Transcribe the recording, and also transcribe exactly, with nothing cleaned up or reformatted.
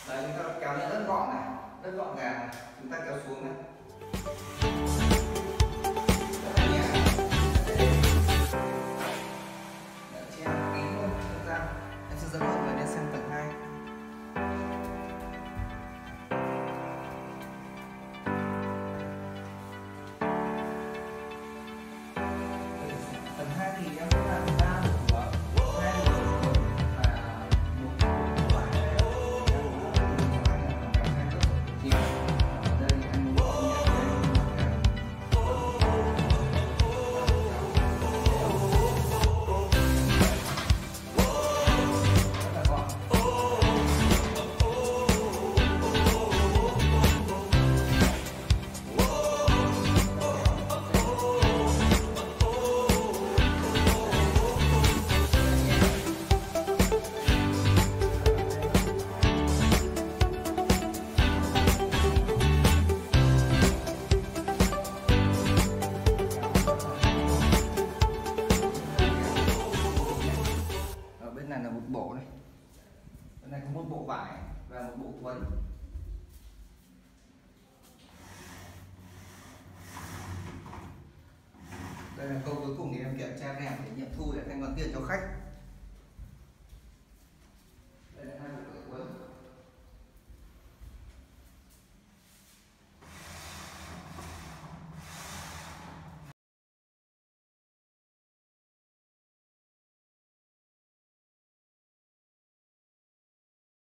Đấy, chúng ta kéo lên rất gọn này, rất gọn gàng này. Chúng ta kéo xuống này. Rất là nhẹ. Đấy, che kín luôn không gian. Em sẽ dẫn mọi người lên xem tầng hai. Tầng hai thì em sẽ làm ba cửa, hai cửa và một cửa ngoài. Đây em muốn này là một bộ này, bên này có một bộ vải và một bộ thuẫn. Đây là câu cuối cùng thì em kiểm tra rèm để nghiệm thu để thanh toán tiền cho khách.